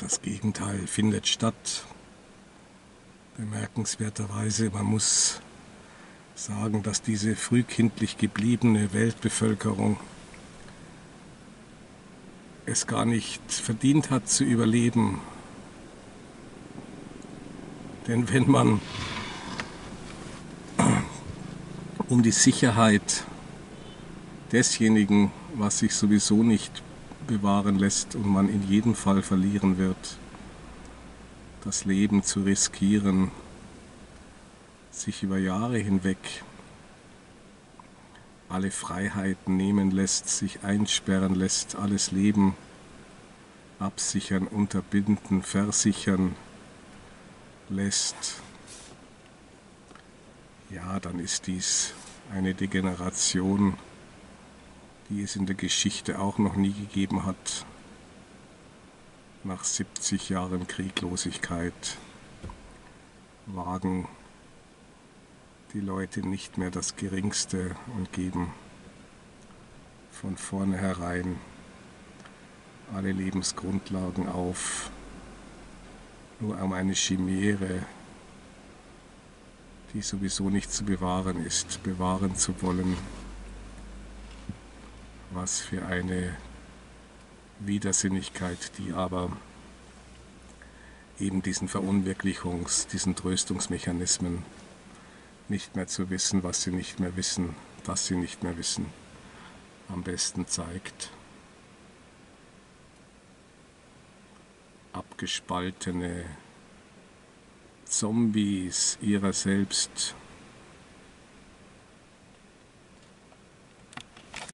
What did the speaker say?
das Gegenteil findet statt. Bemerkenswerterweise, man muss sagen, dass diese frühkindlich gebliebene Weltbevölkerung es gar nicht verdient hat zu überleben. Denn wenn man um die Sicherheit desjenigen, was sich sowieso nicht bewahren lässt und man in jedem Fall verlieren wird, das Leben zu riskieren, sich über Jahre hinweg alle Freiheiten nehmen lässt, sich einsperren lässt, alles Leben absichern, unterbinden, versichern lässt, ja, dann ist dies eine Degeneration, die es in der Geschichte auch noch nie gegeben hat. Nach 70 Jahren Krieglosigkeit wagen die Leute nicht mehr das Geringste und geben von vornherein alle Lebensgrundlagen auf, nur um eine Chimäre, die sowieso nicht zu bewahren ist, bewahren zu wollen. Was für eine Widersinnigkeit, die aber eben diesen diesen Tröstungsmechanismen, nicht mehr zu wissen, was sie nicht mehr wissen, dass sie nicht mehr wissen, am besten zeigt. Abgespaltene Zombies ihrer selbst,